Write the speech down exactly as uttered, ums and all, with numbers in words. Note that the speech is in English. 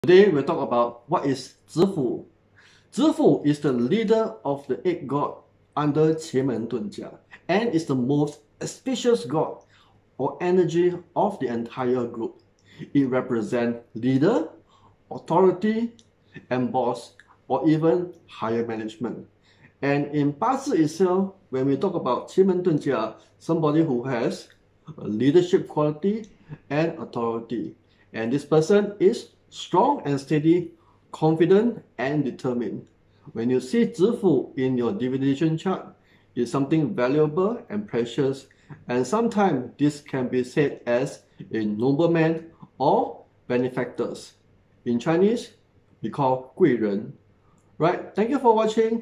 Today we'll talk about what is Zifu. Zifu is the leader of the eight god under Qianmen Dunjia and is the most auspicious god or energy of the entire group. It represents leader, authority, and boss, or even higher management. And in Bazi itself, when we talk about Qianmen Dunjia, somebody who has a leadership quality and authority. And this person is strong and steady, confident and determined. When you see Zifu in your divination chart, it's something valuable and precious, and sometimes this can be said as a nobleman or benefactors. In Chinese, we call 贵人. Right? Thank you for watching.